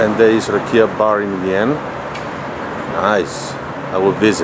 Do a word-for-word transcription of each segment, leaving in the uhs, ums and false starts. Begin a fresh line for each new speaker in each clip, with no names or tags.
And there is Rakia Bar in Vienna. Nice. I will visit.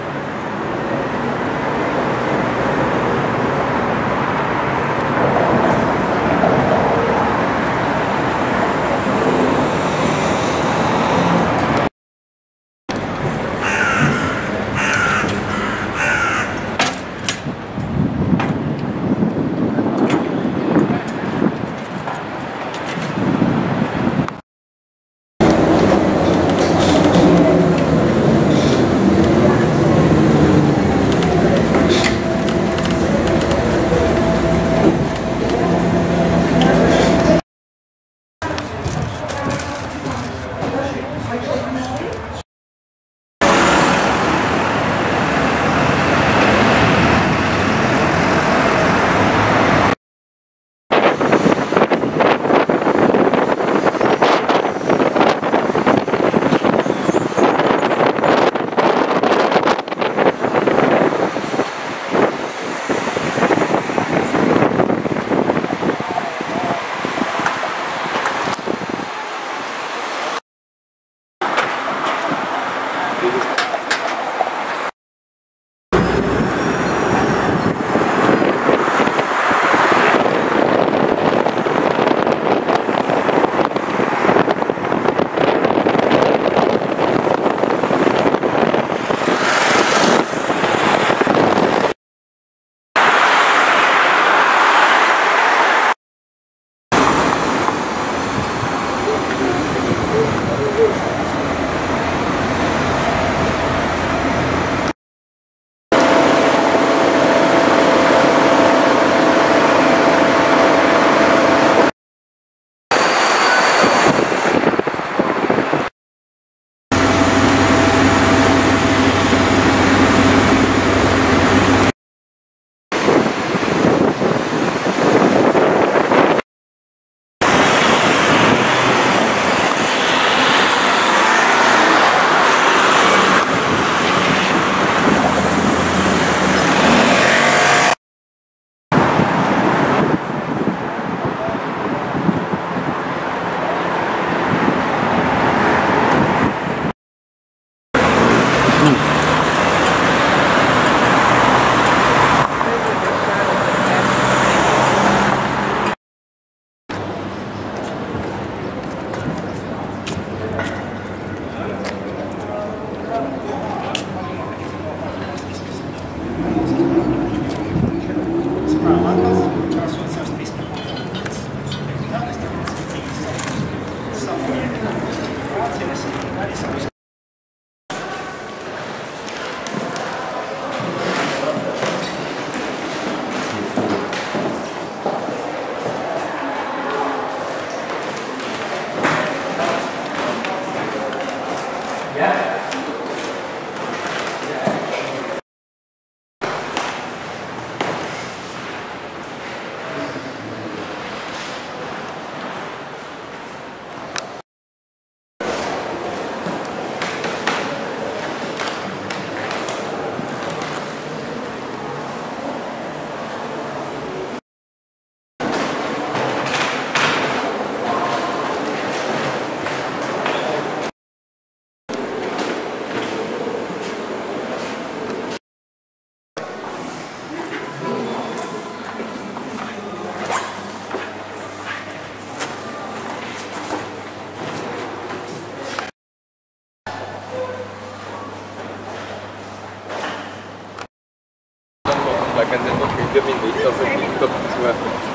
kann dann noch wieder mit Wetter auf den Winter zu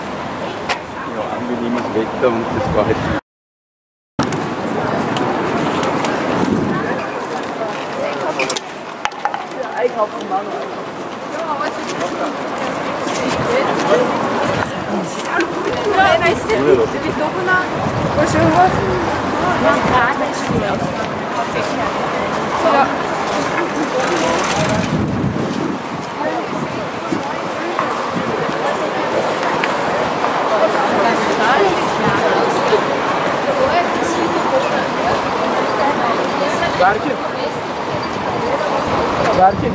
ja, angenehmes Wetter und das war halt.
Einkaufen machen. Ja, weißt du, du bist doch mal. Was soll was? Ja, gerade ist schwer. Ja.
Berkin. Berkin.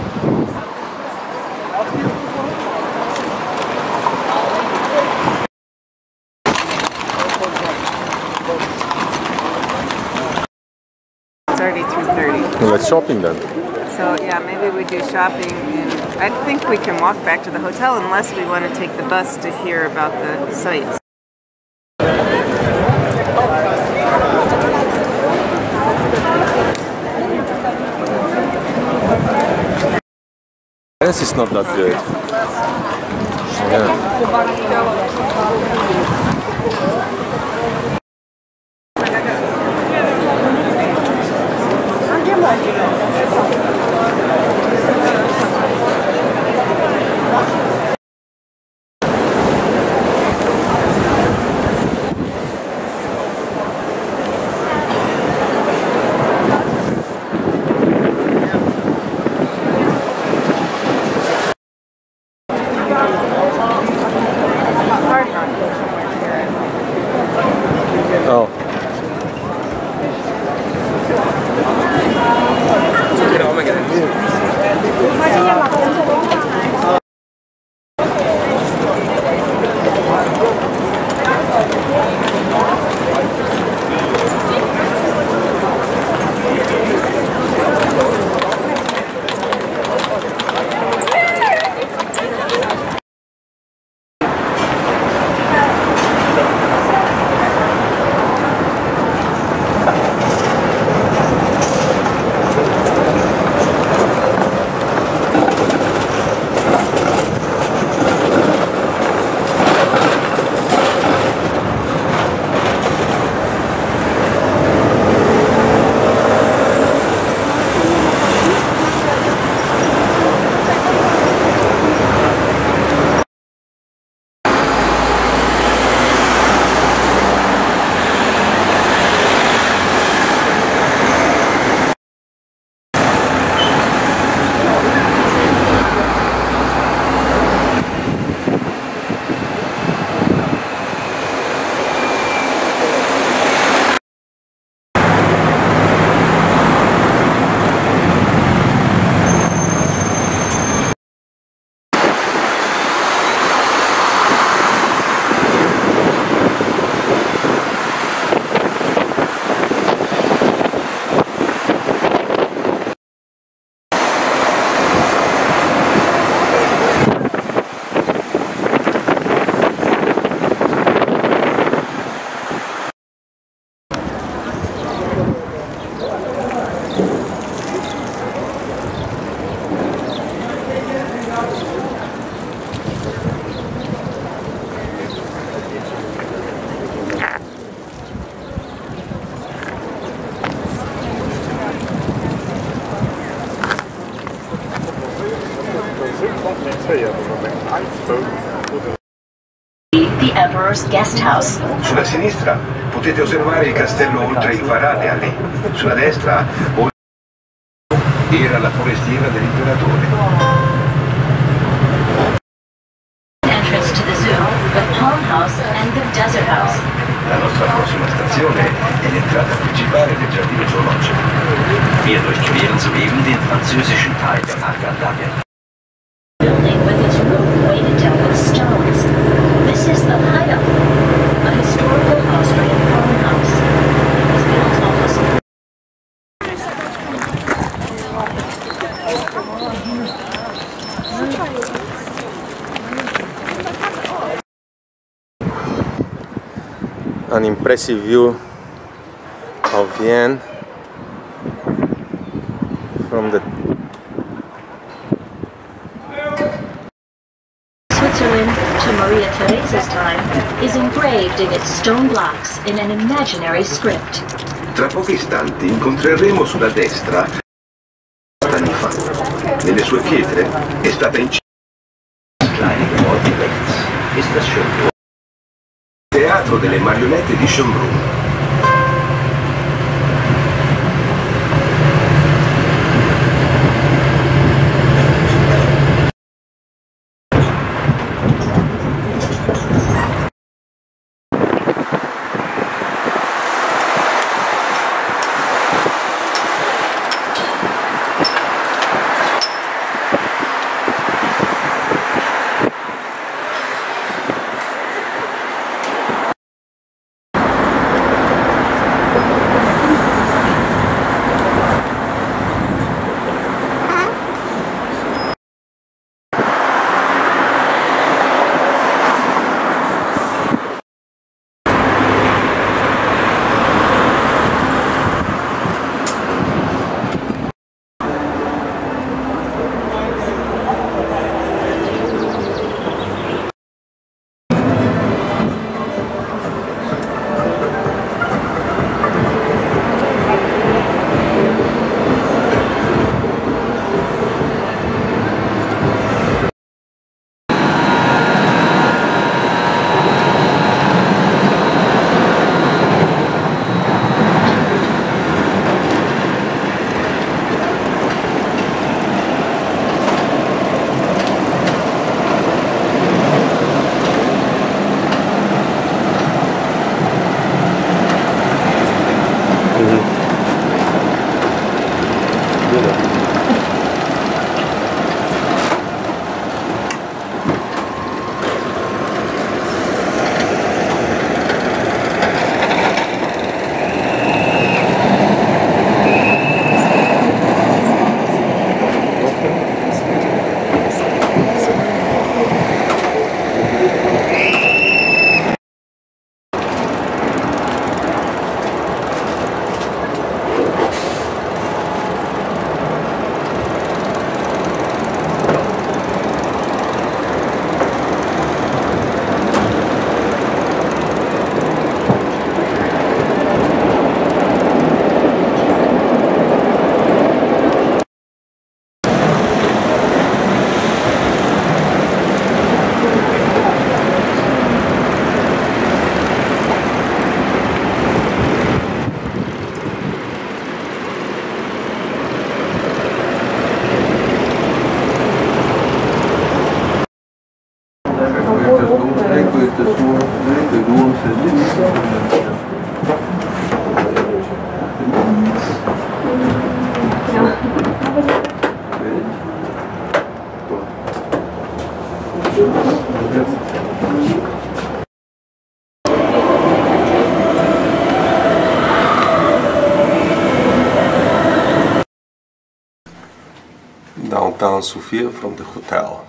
let's shopping then.
So yeah, maybe we do shopping, and I think we can walk back to the hotel unless we want to take the bus to hear about the sights.
This is not that good. Yeah. Oh.
The Emperor's Guest House.
Sulla sinistra potete osservare il castello oltre il varane a lì. Sulla destra era la forestiera dell'imperatore.
Entrance to the zoo, the Palm House and the Desert House.
La nostra prossima stazione è l'entrata principale del giardino zoologico. Wir durchqueren soeben den französischen Teil der Parkanlage.
Building with its roof weighted down with stones. This is the Hideout, a historical Austrian farmhouse. It was built almost
an impressive view of Vienna from the
Switzerland to Maria Theresa's time is engraved in its stone blocks in an imaginary script.
Tra pochi istanti incontreremo sulla destra anni fa. Nelle sue pietre è stata incisa Teatro delle marionette di Schönbrunn.
Downtown Sofia from the hotel.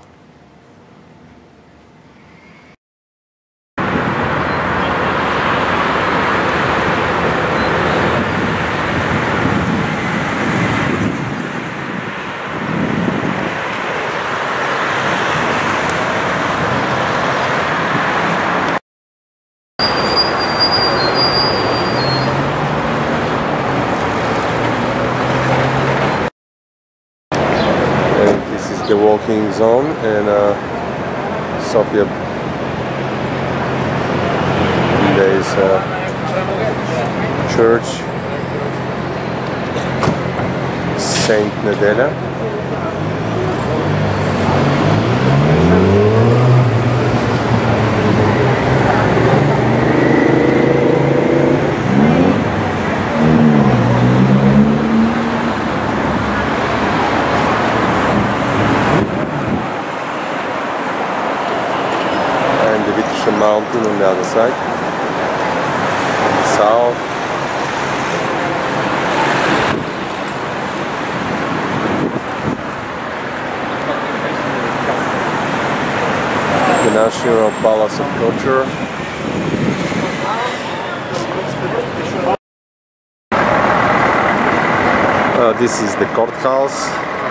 The walking zone in uh, Sofia. There is a church, Saint Nedelya. Mountain on the other side, south. The National Palace of Culture. Uh, this is the courthouse.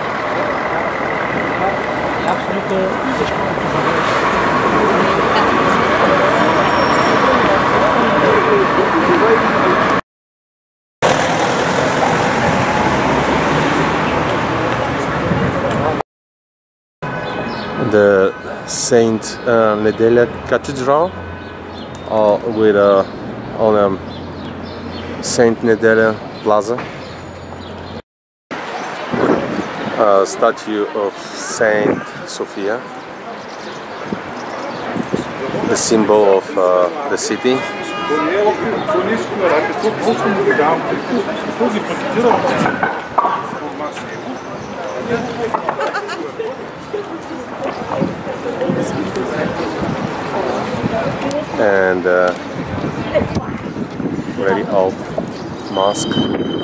The Saint uh, Nedelya Cathedral uh, with uh, on um, Saint Nedelya Plaza. A statue of Saint Sophia, the symbol of uh, the city. And uh, very old mosque.